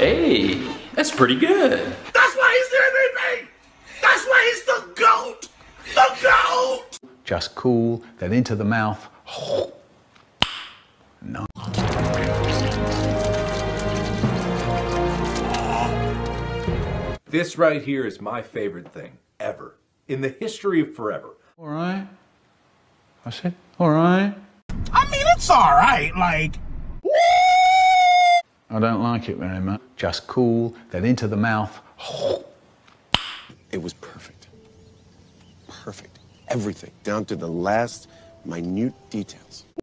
Hey, that's pretty good. That's why he's the MVP! That's why he's the GOAT! The GOAT! Just cool, then into the mouth. No. This right here is my favorite thing ever in the history of forever. All right. I said, all right. I mean, it's alright, like... I don't like it very much. Just cool, then into the mouth. It was perfect. Perfect. Everything, down to the last minute details.